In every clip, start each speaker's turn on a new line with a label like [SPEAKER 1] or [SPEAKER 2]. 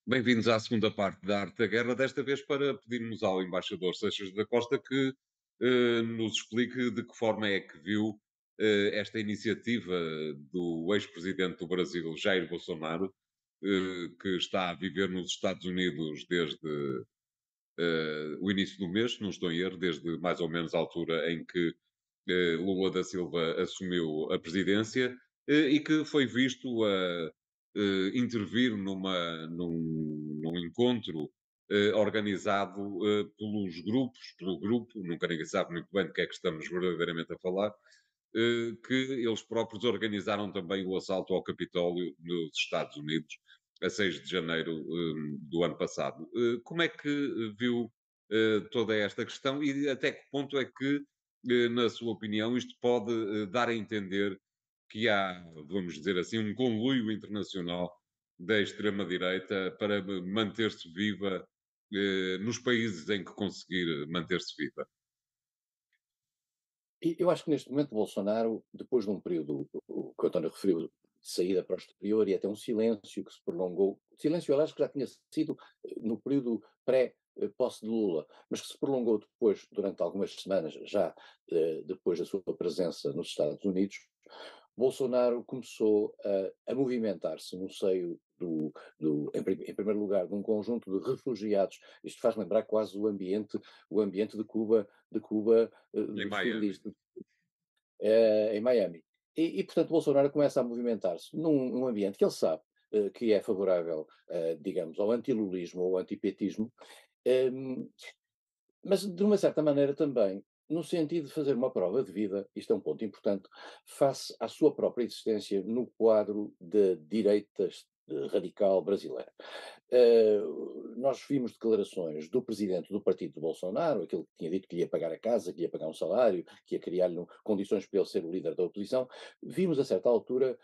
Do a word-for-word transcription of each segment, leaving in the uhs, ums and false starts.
[SPEAKER 1] Bem-vindos à segunda parte da Arte da Guerra, desta vez para pedirmos ao embaixador Seixas da Costa que eh, nos explique de que forma é que viu eh, esta iniciativa do ex-presidente do Brasil, Jair Bolsonaro, eh, que está a viver nos Estados Unidos desde eh, o início do mês, se não estou em erro, desde mais ou menos a altura em que eh, Lula da Silva assumiu a presidência, eh, e que foi visto a eh, intervir numa, num, num encontro eh, organizado eh, pelos grupos, pelo grupo, nunca ninguém sabe muito bem do que é que estamos verdadeiramente a falar, eh, que eles próprios organizaram também o assalto ao Capitólio nos Estados Unidos, a seis de janeiro eh, do ano passado. Eh, como é que eh, viu eh, toda esta questão e até que ponto é que, eh, na sua opinião, isto pode eh, dar a entender que há, vamos dizer assim, um conluio internacional da extrema-direita para manter-se viva eh, nos países em que conseguir manter-se viva?
[SPEAKER 2] E eu acho que neste momento Bolsonaro, depois de um período, o que o António referiu, de saída para o exterior e até um silêncio que se prolongou, silêncio aliás que já tinha sido eh, no período pré-posse de Lula, mas que se prolongou depois, durante algumas semanas, já eh, depois da sua presença nos Estados Unidos, Bolsonaro começou a, a movimentar-se no seio do, do em, prim- em primeiro lugar, de um conjunto de refugiados. Isto faz lembrar quase o ambiente, o ambiente de Cuba, de Cuba, eh,
[SPEAKER 1] Em
[SPEAKER 2] do
[SPEAKER 1] Miami.
[SPEAKER 2] estilo eh, em Miami. E, e, portanto, Bolsonaro começa a movimentar-se num, num ambiente que ele sabe eh, que é favorável, eh, digamos, ao antilulismo ou ao antipetismo, ehm, mas de uma certa maneira também no sentido de fazer uma prova de vida, isto é um ponto importante, face à sua própria existência no quadro da direita eh, radical brasileira. Eh, nós vimos declarações do presidente do partido de Bolsonaro, aquele que tinha dito que ia pagar a casa, que ia pagar um salário, que ia criar-lhe um- condições para ele ser o líder da oposição. Vimos a certa altura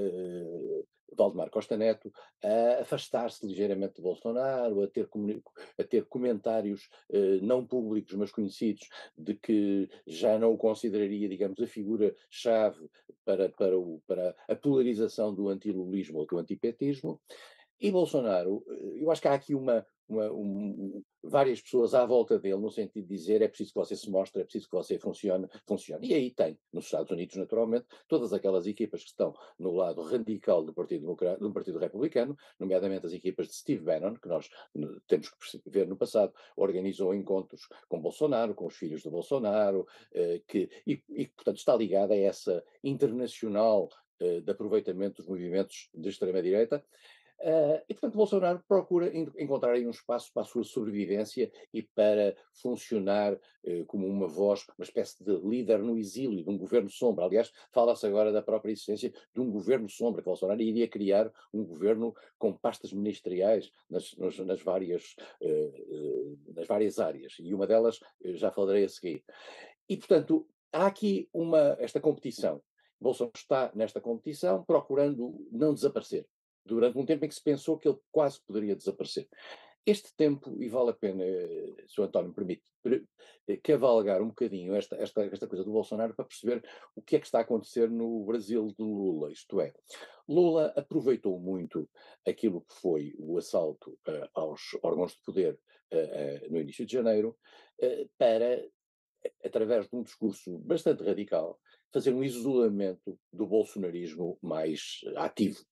[SPEAKER 2] eh, Valdemar Costa Neto a afastar-se ligeiramente de Bolsonaro, a ter, comuni- a ter comentários eh, não públicos, mas conhecidos, de que já não o consideraria, digamos, a figura-chave para, para, o- para a polarização do antilulismo ou do antipetismo. E Bolsonaro, eh, eu acho que há aqui uma, uma- um- um- várias pessoas à volta dele, no sentido de dizer é preciso que você se mostre, é preciso que você funcione, funcione. E aí tem, nos Estados Unidos, naturalmente, todas aquelas equipas que estão no lado radical do Partido, Democra- do Partido Republicano, nomeadamente as equipas de Steve Bannon, que nós eh, temos que perce- ver no passado, organizou encontros com Bolsonaro, com os filhos de Bolsonaro, eh, que, e, e, portanto, está ligada a essa internacional eh, de aproveitamento dos movimentos de extrema-direita. Uh, e, portanto, Bolsonaro procura en- encontrar aí um espaço para a sua sobrevivência e para funcionar uh, como uma voz, uma espécie de líder no exílio, de um governo sombra. Aliás, fala-se agora da própria existência de um governo sombra, que Bolsonaro iria criar um governo com pastas ministeriais nas, nos- nas várias, uh, uh, nas várias áreas. E uma delas uh, já falarei a seguir. E, portanto, há aqui uma, esta competição. Bolsonaro está nesta competição procurando não desaparecer. Durante um tempo em que se pensou que ele quase poderia desaparecer. Este tempo, e vale a pena, eh, se o António me permite, pre- eh, cavalgar um bocadinho esta, esta, esta coisa do Bolsonaro para perceber o que é que está a acontecer no Brasil de Lula. Isto é, Lula aproveitou muito aquilo que foi o assalto eh, aos órgãos de poder eh, eh, no início de janeiro eh, para através de um discurso bastante radical, fazer um isolamento do bolsonarismo mais eh, ativo.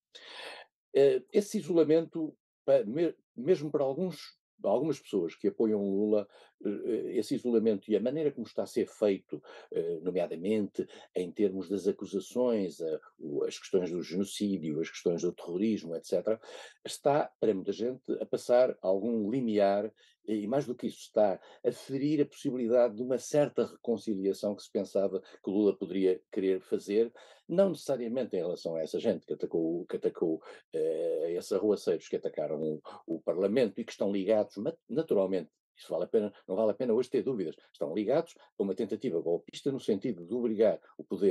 [SPEAKER 2] Eh, esse isolamento, pa- me- mesmo para alguns, algumas pessoas que apoiam Lula, eh, esse isolamento e a maneira como está a ser feito, eh, nomeadamente em termos das acusações, a- o- as questões do genocídio, as questões do terrorismo, etcétera, está, para muita gente, a passar algum limiar, e mais do que isso, está a ferir a possibilidade de uma certa reconciliação que se pensava que Lula poderia querer fazer, não necessariamente em relação a essa gente que atacou, que atacou eh, esses arruaceiros que atacaram o, o Parlamento e que estão ligados naturalmente. Isso vale a pena, não vale a pena hoje ter dúvidas. Estão ligados a uma tentativa golpista no sentido de obrigar o poder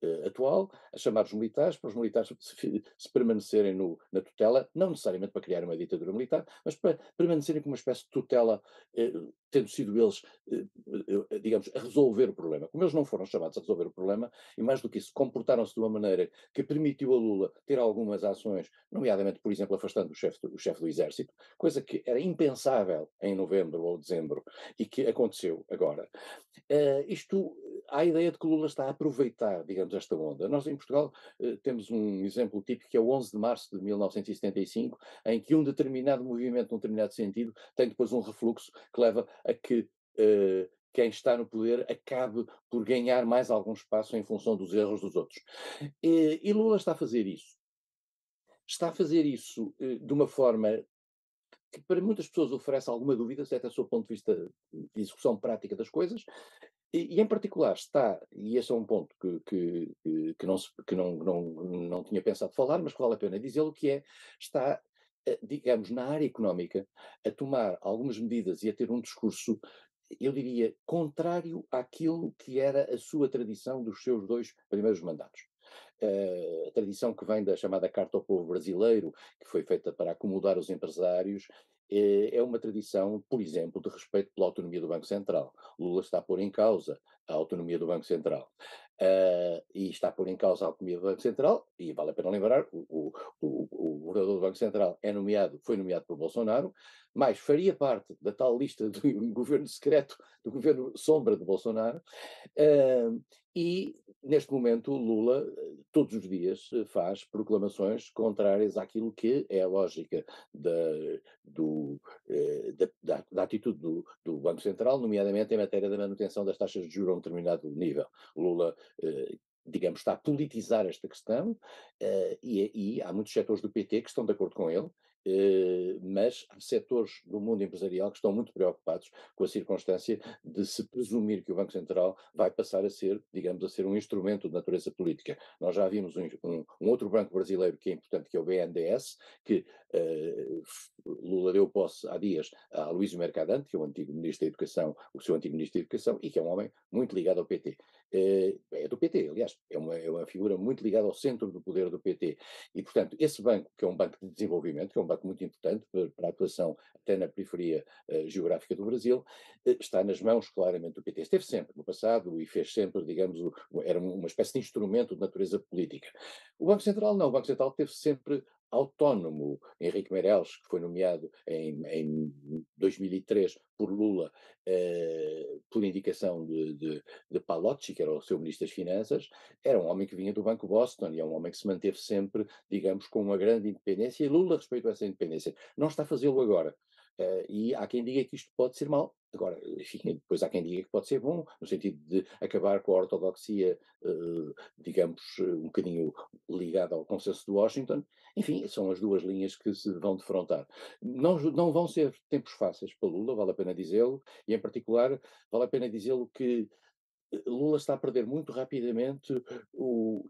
[SPEAKER 2] eh, atual, a chamar os militares, para os militares se, fi- se permanecerem no- na tutela, não necessariamente para criar uma ditadura militar, mas para permanecerem com uma espécie de tutela, eh, tendo sido eles, eh, eh, digamos, a resolver o problema. Como eles não foram chamados a resolver o problema, e mais do que isso, comportaram-se de uma maneira que permitiu a Lula ter algumas ações, nomeadamente, por exemplo, afastando o chefe do, o chefe do exército, coisa que era impensável em novembro ou dezembro e que aconteceu agora. Eh, isto, há a ideia de que Lula está a aproveitar, digamos, esta onda. Nós em Portugal eh, temos um exemplo típico que é o onze de março de mil novecentos e setenta e cinco, em que um determinado movimento, num determinado sentido, tem depois um refluxo que leva a que eh, quem está no poder acabe por ganhar mais algum espaço em função dos erros dos outros. E, e Lula está a fazer isso. Está a fazer isso eh, de uma forma que para muitas pessoas oferece alguma dúvida, até do seu ponto de vista de execução prática das coisas, e, e em particular está, e esse é um ponto que, que, que, que não, se, que não, não, não tinha pensado falar, mas que vale a pena dizê-lo, que é, está, eh, digamos, na área económica, a tomar algumas medidas e a ter um discurso, eu diria, contrário àquilo que era a sua tradição dos seus dois primeiros mandatos. Eh, a tradição que vem da chamada Carta ao Povo Brasileiro, que foi feita para acomodar os empresários, eh, é uma tradição, por exemplo, de respeito pela autonomia do Banco Central. Lula está a pôr em causa a autonomia do Banco Central. Uh, e está a pôr em causa a autonomia do Banco Central, e vale a pena lembrar, o, o, o, o governador do Banco Central é nomeado, foi nomeado por Bolsonaro, mas faria parte da tal lista do governo secreto, do governo sombra de Bolsonaro, uh, e neste momento Lula todos os dias faz proclamações contrárias àquilo que é a lógica da, do, eh, da, da, da atitude do, do Banco Central, nomeadamente em matéria da manutenção das taxas de juros a um determinado nível. Lula, eh, digamos, está a politizar esta questão, eh, e, e há muitos setores do P T que estão de acordo com ele, eh, mas há setores do mundo empresarial que estão muito preocupados com a circunstância de se presumir que o Banco Central vai passar a ser, digamos, a ser um instrumento de natureza política. Nós já vimos um, um, um outro banco brasileiro que é importante, que é o B N D E S, que uh, Lula deu posse há dias a Luís Mercadante, que é o antigo Ministro da Educação, o seu antigo Ministro da Educação, e que é um homem muito ligado ao P T. Uh, é do P T, aliás, é uma, é uma figura muito ligada ao centro do poder do P T. E, portanto, esse banco, que é um banco de desenvolvimento, que é um banco muito importante para, para a atuação até na periferia uh, geográfica do Brasil, uh, está nas mãos claramente do P T. Esteve sempre no passado e fez sempre, digamos, o, era uma espécie de instrumento de natureza política. O Banco Central não, o Banco Central teve sempre autónomo. Henrique Meirelles, que foi nomeado em, em dois mil e três por Lula, eh, por indicação de, de, de Palocci, que era o seu ministro das Finanças, era um homem que vinha do Banco Boston e é um homem que se manteve sempre, digamos, com uma grande independência, e Lula respeitou essa independência. Não está a fazê-lo agora. Uh, e há quem diga que isto pode ser mau. Agora, enfim, depois há quem diga que pode ser bom, no sentido de acabar com a ortodoxia, uh, digamos, um bocadinho ligada ao consenso de Washington. Enfim, são as duas linhas que se vão defrontar. Não, não vão ser tempos fáceis para Lula, vale a pena dizê-lo, e em particular vale a pena dizê-lo que Lula está a perder muito rapidamente o,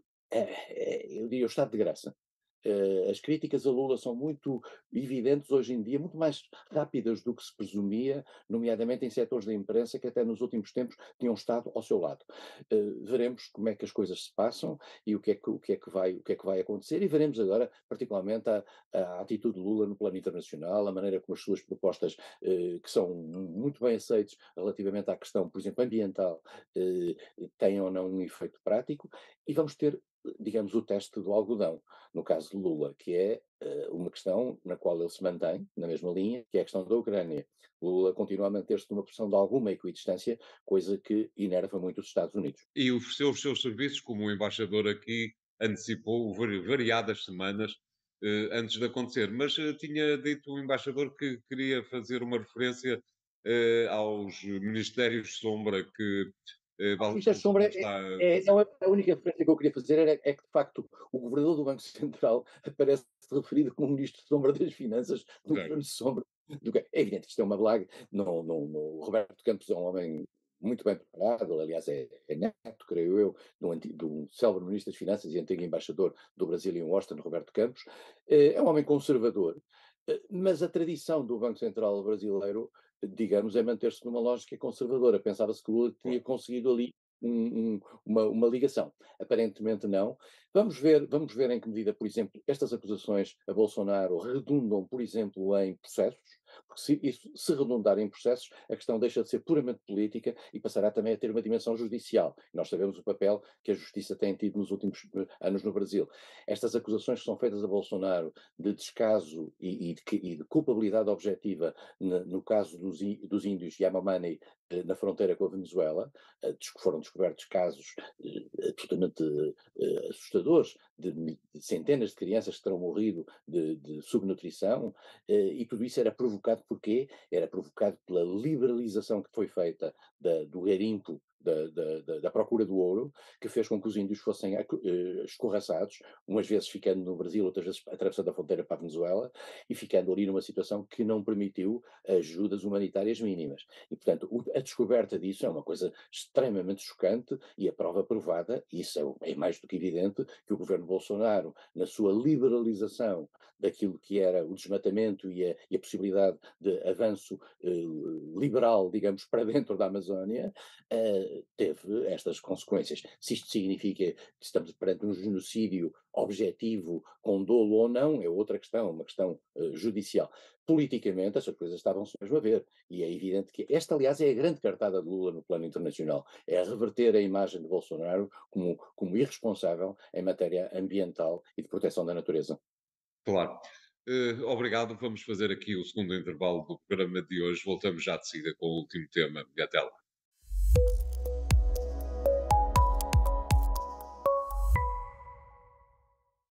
[SPEAKER 2] é, é, eu diria, o estado de graça. Uh, as críticas a Lula são muito evidentes hoje em dia, muito mais rápidas do que se presumia, nomeadamente em setores da imprensa que até nos últimos tempos tinham estado ao seu lado. Uh, veremos como é que as coisas se passam e o que é que, o que, é que, vai, o que, é que vai acontecer, e veremos agora, particularmente, a, a atitude de Lula no plano internacional, a maneira como as suas propostas, uh, que são muito bem aceitas relativamente à questão, por exemplo, ambiental, uh, têm ou não um efeito prático, e vamos ter, digamos, o teste do algodão, no caso de Lula, que é uh, uma questão na qual ele se mantém, na mesma linha, que é a questão da Ucrânia. Lula continua a manter-se numa posição de alguma equidistância, coisa que enerva muito os Estados Unidos.
[SPEAKER 1] E ofereceu os seus serviços como o embaixador aqui, antecipou vari- variadas semanas eh, antes de acontecer. Mas eh, tinha dito o embaixador que queria fazer uma referência eh, aos ministérios sombra que eh,
[SPEAKER 2] Aos
[SPEAKER 1] Val-
[SPEAKER 2] ministérios de Sombra, é,
[SPEAKER 1] está a
[SPEAKER 2] é, não,
[SPEAKER 1] fazer.
[SPEAKER 2] é a única referência que eu queria fazer era, é que, de facto, o governador do Banco Central aparece referido como ministro de Sombra das Finanças no
[SPEAKER 1] Certo.
[SPEAKER 2] governo de Sombra. Do que, é evidente que isto é uma blague. Não, não, não, o Roberto Campos é um homem muito bem preparado, aliás, é, é neto, creio eu, de um, antigo, de um célebre ministro das Finanças e antigo embaixador do Brasil em Washington, Roberto Campos. É um homem conservador, mas a tradição do Banco Central brasileiro, digamos, é manter-se numa lógica conservadora. Pensava-se que Lula tinha conseguido ali um- um- uma, uma ligação. Aparentemente não. Vamos ver, vamos ver em que medida, por exemplo, estas acusações a Bolsonaro redundam, por exemplo, em processos, porque se isso se redundar em processos, a questão deixa de ser puramente política e passará também a ter uma dimensão judicial. Nós sabemos o papel que a justiça tem tido nos últimos eh, anos no Brasil. Estas acusações que são feitas a Bolsonaro de descaso e, e de, que- e de culpabilidade objetiva no, no caso dos, í- dos índios Yanomami eh, na fronteira com a Venezuela, eh, des- foram descobertos casos eh, absolutamente eh, assustadores de, mi- de centenas de crianças que terão morrido de, de subnutrição, eh, e tudo isso era provocado por quê? Era provocado pela liberalização que foi feita da- do garimpo da, da- da- da procura do ouro, que fez com que os índios fossem acu- eh, escorraçados, umas vezes ficando no Brasil, outras vezes atravessando a fronteira para a Venezuela, e ficando ali numa situação que não permitiu ajudas humanitárias mínimas. E, portanto, o- a descoberta disso é uma coisa extremamente chocante e a prova provada, e isso é, é mais do que evidente, que o governo Bolsonaro, na sua liberalização daquilo que era o desmatamento e a, e a possibilidade de avanço eh, liberal, digamos, para dentro da Amazónia, eh, teve estas consequências. Se isto significa que estamos perante um genocídio objetivo, com dolo ou não, é outra questão, uma questão eh, judicial. Politicamente, essas coisas estavam-se mesmo a ver. E é evidente que esta, aliás, é a grande cartada de Lula no plano internacional. É reverter a imagem de Bolsonaro como, como irresponsável em matéria ambiental e de proteção da natureza.
[SPEAKER 1] Claro. Eh, obrigado. Vamos fazer aqui o segundo intervalo do programa de hoje. Voltamos já de seguida com o último tema. E até lá.